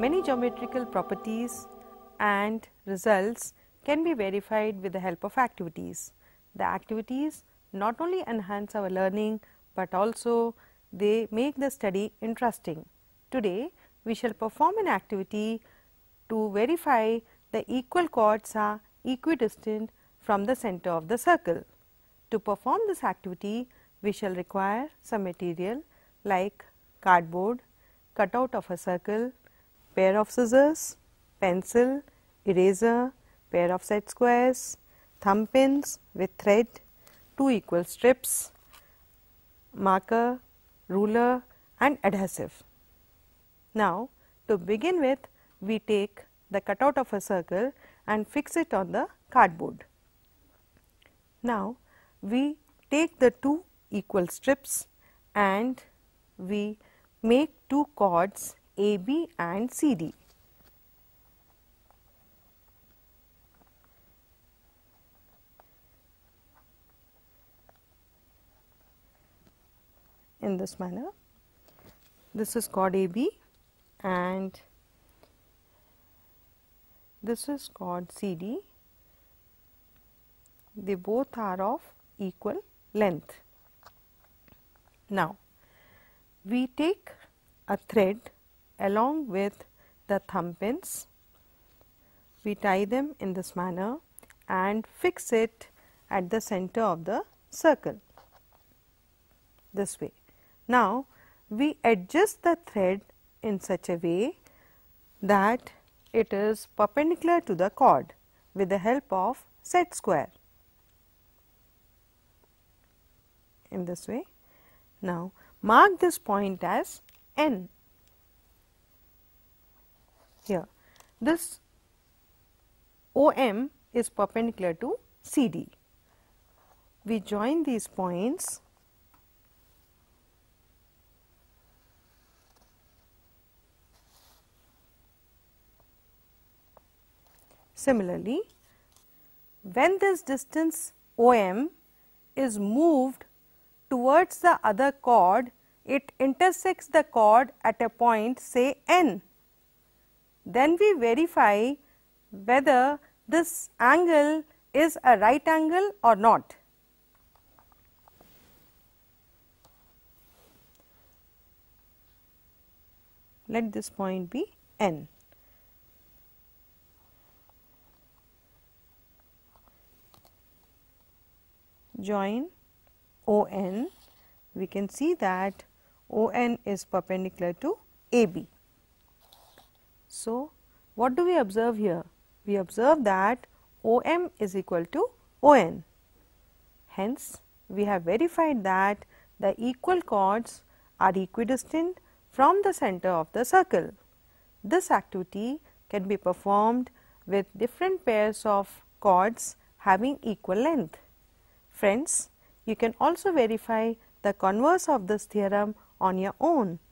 Many geometrical properties and results can be verified with the help of activities. The activities not only enhance our learning, but also they make the study interesting. Today, we shall perform an activity to verify the equal chords are equidistant from the center of the circle. To perform this activity, we shall require some material like cardboard, cutout of a circle, pair of scissors, pencil, eraser, pair of set squares, thumb pins with thread, 2 equal strips, marker, ruler and adhesive. Now, to begin with, we take the cutout of a circle and fix it on the cardboard. Now, we take the 2 equal strips and we make 2 chords AB and CD. In this manner, this is chord AB and this is chord CD. They both are of equal length. Now, we take a thread along with the thumb pins, we tie them in this manner and fix it at the center of the circle this way. Now, we adjust the thread in such a way that it is perpendicular to the chord with the help of set square in this way. Now, mark this point as N. Here, this OM is perpendicular to CD. We join these points similarly. When this distance OM is moved towards the other chord, it intersects the chord at a point say N. Then we verify whether this angle is a right angle or not. Let this point be N. Join ON, we can see that ON is perpendicular to AB. So, what do we observe here? We observe that OM is equal to ON. Hence, we have verified that the equal chords are equidistant from the center of the circle. This activity can be performed with different pairs of chords having equal length. Friends, you can also verify the converse of this theorem on your own.